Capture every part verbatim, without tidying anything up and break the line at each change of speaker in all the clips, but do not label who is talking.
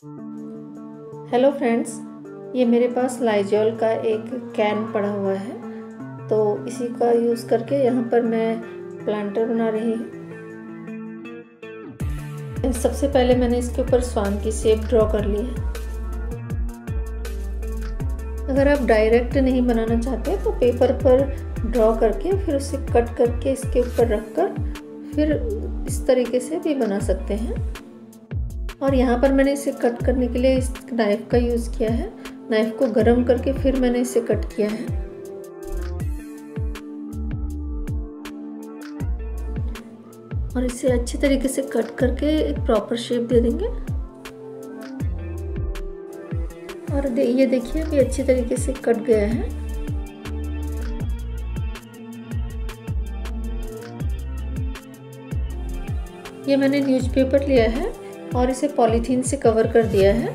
Hello friends, ये मेरे पास Lysol का एक कैन पड़ा हुआ है, तो इसी का यूज़ करके यहाँ पर मैं प्लांटर बना रही हूँ। सबसे पहले मैंने इसके ऊपर स्वान की शेप ड्रॉ कर ली है। अगर आप डायरेक्ट नहीं बनाना चाहते तो पेपर पर ड्रॉ करके फिर उसे कट करके इसके ऊपर रखकर फिर इस तरीके से भी बना सकते हैं। और यहाँ पर मैंने इसे कट करने के लिए इस नाइफ़ का यूज़ किया है। नाइफ़ को गरम करके फिर मैंने इसे कट किया है। और इसे अच्छी तरीके से कट करके एक प्रॉपर शेप दे देंगे। और दे, ये देखिए अभी अच्छी तरीके से कट गया है। ये मैंने न्यूज़पेपर लिया है और इसे पॉलीथीन से कवर कर दिया है।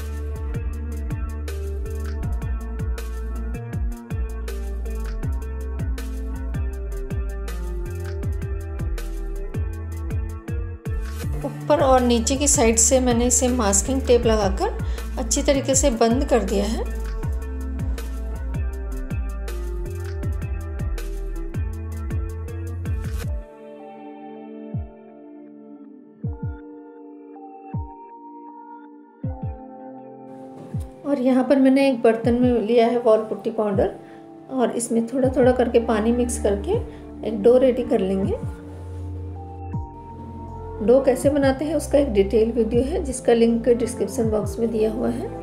ऊपर और नीचे की साइड से मैंने इसे मास्किंग टेप लगाकर अच्छी तरीके से बंद कर दिया है। और यहाँ पर मैंने एक बर्तन में लिया है वॉल पुट्टी पाउडर और इसमें थोड़ा थोड़ा करके पानी मिक्स करके एक डो रेडी कर लेंगे। डो कैसे बनाते हैं उसका एक डिटेल वीडियो है जिसका लिंक डिस्क्रिप्शन बॉक्स में दिया हुआ है।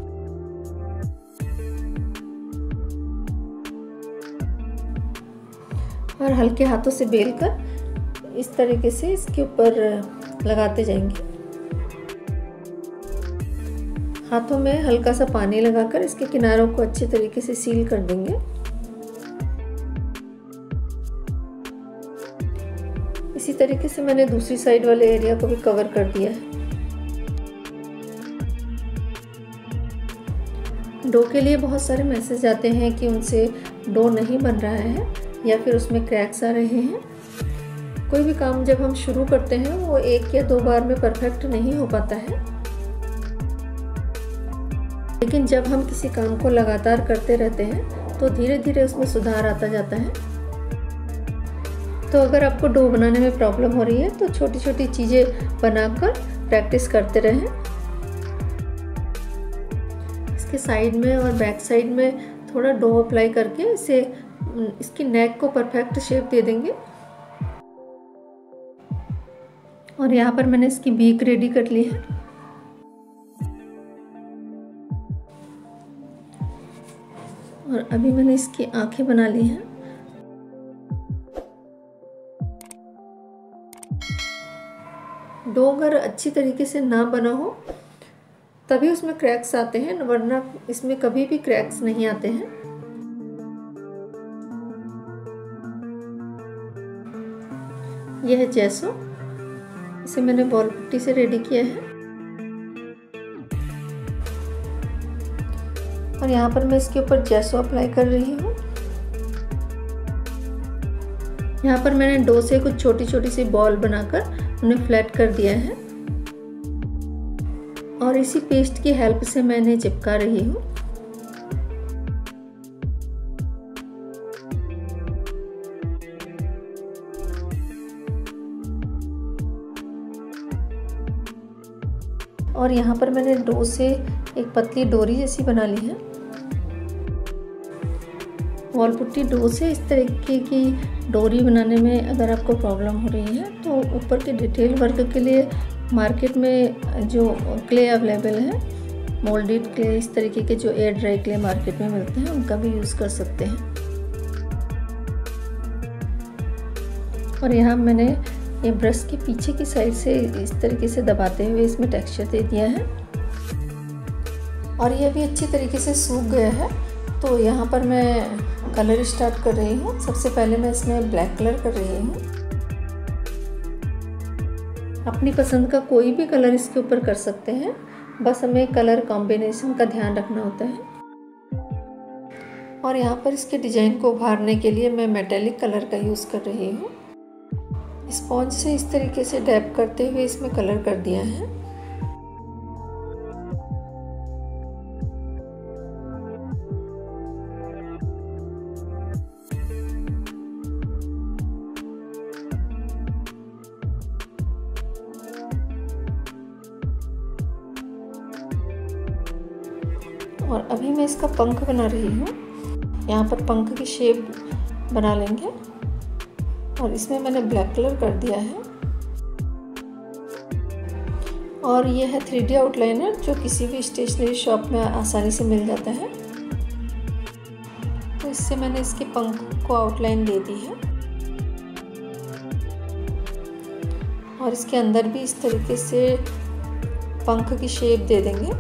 और हल्के हाथों से बेलकर इस तरीके से इसके ऊपर लगाते जाएंगे। हाथों में हल्का सा पानी लगाकर इसके किनारों को अच्छे तरीके से सील कर देंगे। इसी तरीके से मैंने दूसरी साइड वाले एरिया को भी कवर कर दिया है। डो के लिए बहुत सारे मैसेज आते हैं कि उनसे डो नहीं बन रहा है या फिर उसमें क्रैक्स आ रहे हैं। कोई भी काम जब हम शुरू करते हैं वो एक या दो बार में परफेक्ट नहीं हो पाता है, लेकिन जब हम किसी काम को लगातार करते रहते हैं तो धीरे धीरे उसमें सुधार आता जाता है। तो अगर आपको डो बनाने में प्रॉब्लम हो रही है तो छोटी छोटी चीज़ें बनाकर प्रैक्टिस करते रहें। इसके साइड में और बैक साइड में थोड़ा डो अप्लाई करके इसे इसकी नेक को परफेक्ट शेप दे देंगे। और यहाँ पर मैंने इसकी बीक रेडी कर ली है। और अभी मैंने इसकी आंखें बना ली हैं। डो अगर अच्छी तरीके से ना बना हो तभी उसमें क्रैक्स आते हैं, वरना इसमें कभी भी क्रैक्स नहीं आते हैं। यह है जैसो, इसे मैंने वॉल पुट्टी से रेडी किया है। और यहाँ पर मैं इसके ऊपर जैसो अप्लाई कर रही हूँ। यहाँ पर मैंने डो से कुछ छोटी छोटी सी बॉल बनाकर उन्हें फ्लैट कर दिया है और इसी पेस्ट की हेल्प से मैं इन्हें चिपका रही हूँ। और यहाँ पर मैंने डो से एक पतली डोरी जैसी बना ली है। वॉल पुट्टी डो से इस तरीके की डोरी बनाने में अगर आपको प्रॉब्लम हो रही है तो ऊपर के डिटेल वर्क के लिए मार्केट में जो क्ले अवेलेबल है, मोल्डेड क्ले, इस तरीके के जो एयर ड्राई क्ले मार्केट में मिलते हैं उनका भी यूज़ कर सकते हैं। और यहाँ मैंने ये ब्रश के पीछे की साइड से इस तरीके से दबाते हुए इसमें टेक्सचर दे दिया है। और ये भी अच्छी तरीके से सूख गया है, तो यहाँ पर मैं कलर स्टार्ट कर रही हूँ। सबसे पहले मैं इसमें ब्लैक कलर कर रही हूँ। अपनी पसंद का कोई भी कलर इसके ऊपर कर सकते हैं, बस हमें कलर कॉम्बिनेशन का ध्यान रखना होता है। और यहाँ पर इसके डिज़ाइन को उभारने के लिए मैं मेटेलिक कलर का यूज़ कर रही हूँ। स्पॉन्ज से इस तरीके से डैप करते हुए इसमें कलर कर दिया है। और अभी मैं इसका पंख बना रही हूँ। यहाँ पर पंख की शेप बना लेंगे और इसमें मैंने ब्लैक कलर कर दिया है। और ये है थ्री डी आउटलाइनर जो किसी भी स्टेशनरी शॉप में आसानी से मिल जाता है। तो इससे मैंने इसके पंख को आउटलाइन दे दी है और इसके अंदर भी इस तरीके से पंख की शेप दे देंगे।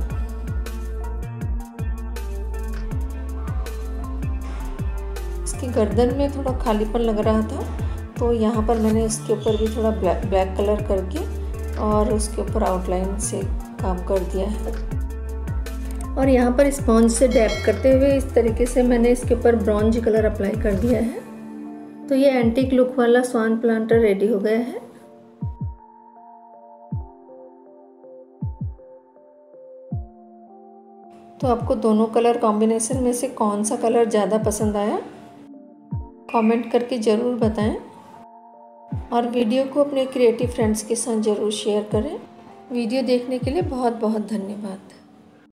इसकी गर्दन में थोड़ा खालीपन लग रहा था तो यहाँ पर मैंने इसके ऊपर भी थोड़ा ब्लैक ब्लैक कलर करके और उसके ऊपर आउटलाइन से काम कर दिया है। और यहाँ पर स्पॉन्ज से डैप करते हुए इस तरीके से मैंने इसके ऊपर ब्रॉन्ज कलर अप्लाई कर दिया है। तो ये एंटीक लुक वाला स्वान प्लांटर रेडी हो गया है। तो आपको दोनों कलर कॉम्बिनेशन में से कौन सा कलर ज़्यादा पसंद आया, कमेंट करके ज़रूर बताएं। और वीडियो को अपने क्रिएटिव फ्रेंड्स के साथ ज़रूर शेयर करें। वीडियो देखने के लिए बहुत बहुत धन्यवाद।